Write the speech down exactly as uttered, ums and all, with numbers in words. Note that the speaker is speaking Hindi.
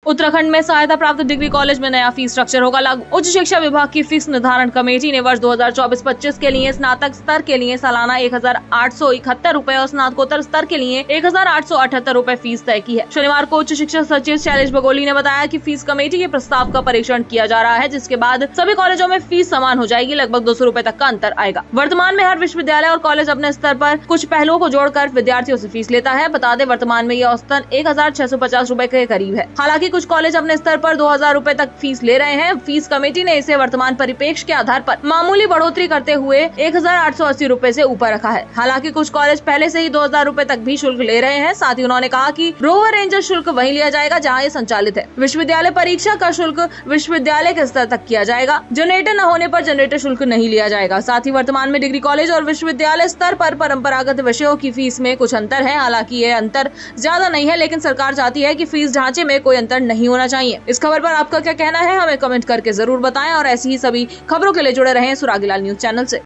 उत्तराखंड में सहायता प्राप्त डिग्री कॉलेज में नया फीस स्ट्रक्चर होगा लागू। उच्च शिक्षा विभाग की फीस निर्धारण कमेटी ने वर्ष दो हजार चौबीस पच्चीस के लिए स्नातक स्तर के लिए सालाना एक हजार आठ सौ इकहत्तर रूपए और स्नातकोत्तर स्तर के लिए एक हजार आठ सौ अठहत्तर रूपए फीस तय की है। शनिवार को उच्च शिक्षा सचिव शैलेश बगोली ने बताया कि फीस कमेटी के प्रस्ताव का परीक्षण किया जा रहा है, जिसके बाद सभी कॉलेजों में फीस समान हो जाएगी। लगभग दो सौ रूपए तक का अंतर आएगा। वर्तमान में हर विश्वविद्यालय और कॉलेज अपने स्तर पर कुछ पहलुओं को जोड़कर विद्यार्थियों से फीस लेता है। बता दें, वर्तमान में यह औसतन एक हजार छह सौ पचास रूपए के करीब है। हालांकि कुछ कॉलेज अपने स्तर पर दो हजार रूपए तक फीस ले रहे हैं। फीस कमेटी ने इसे वर्तमान परिप्रेक्ष्य के आधार पर मामूली बढ़ोतरी करते हुए एक हजार आठ सौ अस्सी रूपए से ऊपर रखा है। हालांकि कुछ कॉलेज पहले से ही दो हजार रूपए तक भी शुल्क ले रहे हैं। साथ ही उन्होंने कहा कि रोवर रेंजर शुल्क वहीं लिया जाएगा जहां ये संचालित है। विश्वविद्यालय परीक्षा का शुल्क विश्वविद्यालय के स्तर तक किया जाएगा। जनरेटर न होने पर जनरेटर शुल्क नहीं लिया जाएगा। साथ ही वर्तमान में डिग्री कॉलेज और विश्वविद्यालय स्तर पर परंपरागत विषयों की फीस में कुछ अंतर है। हालांकि ये अंतर ज्यादा नहीं है, लेकिन सरकार चाहती है कि फीस ढांचे में कोई अंतर नहीं होना चाहिए। इस खबर पर आपका क्या कहना है, हमें कमेंट करके जरूर बताएं और ऐसी ही सभी खबरों के लिए जुड़े रहें सुरागीलाल न्यूज चैनल से।